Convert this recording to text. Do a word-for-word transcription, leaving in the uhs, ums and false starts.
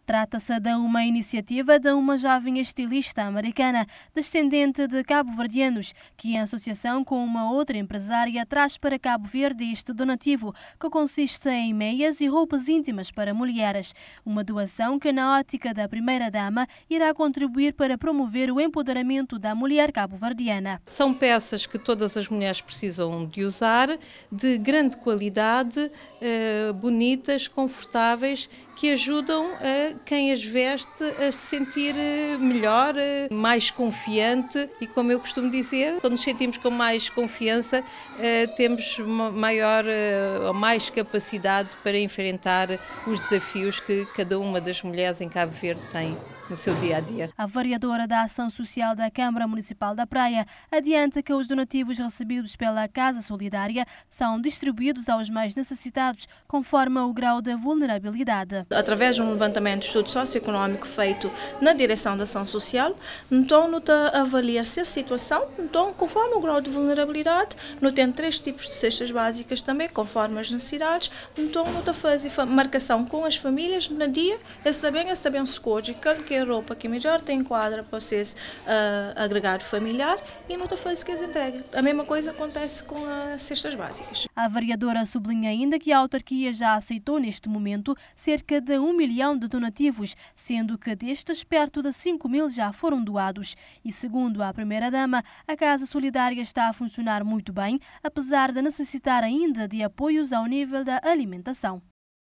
Trata-se de uma iniciativa de uma jovem estilista americana, descendente de cabo-verdianos, que, em associação com uma outra empresária, traz para Cabo Verde este donativo, que consiste em meias e roupas íntimas para mulheres. Uma doação que, na ótica da primeira-dama, irá contribuir para promover o empoderamento da mulher cabo-verdiana. São peças que todas as mulheres precisam de usar, de grande qualidade, eh, bonitas, confortáveis, que ajudam a quem as veste a se sentir melhor, mais confiante e, como eu costumo dizer, quando nos sentimos com mais confiança, temos maior ou mais capacidade para enfrentar os desafios que cada uma das mulheres em Cabo Verde tem no seu dia-a-dia. A vereadora da Ação Social da Câmara Municipal da Praia adianta que os donativos recebidos pela Casa Solidária são distribuídos aos mais necessitados, conforme o grau de vulnerabilidade. Através de um levantamento de estudo socioeconómico feito na direção da Ação Social, então nota avalia-se a situação, então conforme o grau de vulnerabilidade, não tem três tipos de cestas básicas também, conforme as necessidades, então nota fazer marcação com as famílias no dia, essa bem, essa bem escolhe, que a roupa que melhor tem enquadra para vocês uh, agregar familiar e não te faz que as entregue. A mesma coisa acontece com as cestas básicas. A vereadora sublinha ainda que a autarquia já aceitou neste momento cerca de um milhão de donativos, sendo que destes perto de cinco mil já foram doados. E segundo a primeira-dama, a Casa Solidária está a funcionar muito bem, apesar de necessitar ainda de apoios ao nível da alimentação.